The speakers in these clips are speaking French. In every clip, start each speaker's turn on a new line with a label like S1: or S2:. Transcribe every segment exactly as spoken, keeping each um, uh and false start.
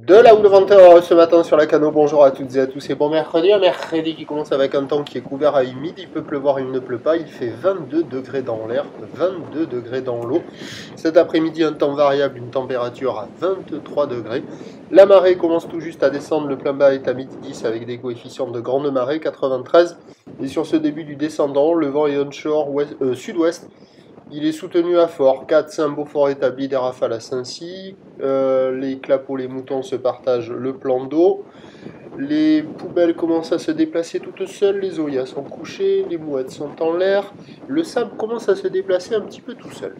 S1: De la houle venteur ce matin sur la canot, bonjour à toutes et à tous, et bon mercredi, un mercredi qui commence avec un temps qui est couvert à humide, il peut pleuvoir, il ne pleut pas, il fait vingt-deux degrés dans l'air, vingt-deux degrés dans l'eau. Cet après-midi, un temps variable, une température à vingt-trois degrés. La marée commence tout juste à descendre, le plein bas est à midi dix avec des coefficients de grande marée, quatre-vingt-treize. Et sur ce début du descendant, le vent est onshore ouest, euh, sud-ouest. Il est soutenu à fort, quatre Saint-Beaufort établi, des rafales à Saint-Cy, euh, les clapots, les moutons se partagent le plan d'eau, les poubelles commencent à se déplacer toutes seules, les oyas sont couchés, les mouettes sont en l'air, le sable commence à se déplacer un petit peu tout seul.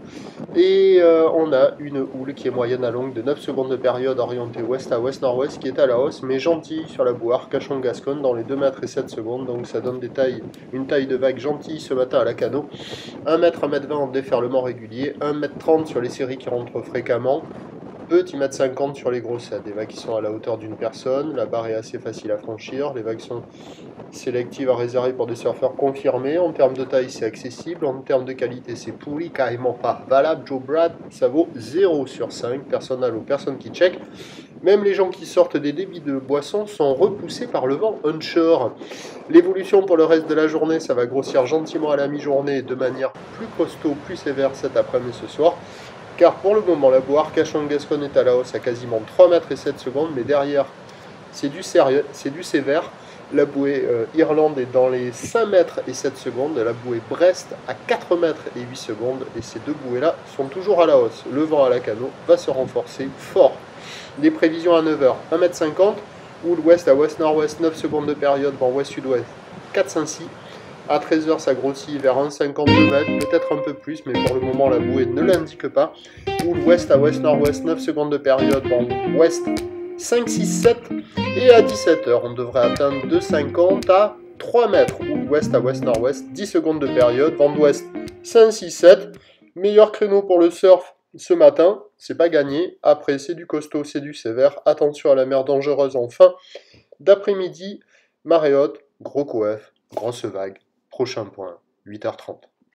S1: Et euh, on a une houle qui est moyenne à longue de neuf secondes de période orientée ouest à ouest-nord-ouest qui est à la hausse, mais gentille sur la bouard Cachon-Gasconne dans les deux mètres et sept secondes, donc ça donne des tailles, une taille de vague gentille ce matin à la canot. un mètre, un mètre vingt en déferlement régulier, un mètre trente sur les séries qui rentrent fréquemment, petit mètre cinquante sur les grosses, des vagues qui sont à la hauteur d'une personne, la barre est assez facile à franchir, les vagues sont sélectives à réserver pour des surfeurs confirmés, en termes de taille c'est accessible, en termes de qualité c'est pourri, carrément pas valable, Joe Brad ça vaut zéro sur cinq, personne à l'eau, personne qui check. Même les gens qui sortent des débits de boissons sont repoussés par le vent onshore. L'évolution pour le reste de la journée, ça va grossir gentiment à la mi-journée de manière plus costaud, plus sévère cet après-midi ce soir. Car pour le moment, la bouard Cachon-Gasconne est à la hausse à quasiment trois mètres et sept secondes, mais derrière, c'est du sérieux, c'est du sévère. La bouée euh, Irlande est dans les cinq mètres et sept secondes, la bouée Brest à quatre mètres et huit secondes, et ces deux bouées-là sont toujours à la hausse. Le vent à la canot va se renforcer fort. Les prévisions à neuf heures, un mètre cinquante, houle ouest à ouest-nord-ouest, neuf secondes de période, vent ouest-sud-ouest, quatre Saint-Cy. À treize heures, ça grossit vers un virgule cinquante-deux mètres, peut-être un peu plus, mais pour le moment, la bouée ne l'indique pas. Houle ouest à ouest-nord-ouest, neuf secondes de période, vent ouest cinq, six, sept. Et à dix-sept heures, on devrait atteindre deux virgule cinquante à trois mètres. Houle ouest à ouest-nord-ouest, dix secondes de période, vent d'ouest cinq, six, sept. Meilleur créneau pour le surf ce matin, c'est pas gagné. Après, c'est du costaud, c'est du sévère. Attention à la mer dangereuse en fin d'après-midi. Marée haute, gros coef, grosse vague. Prochain point, huit heures trente.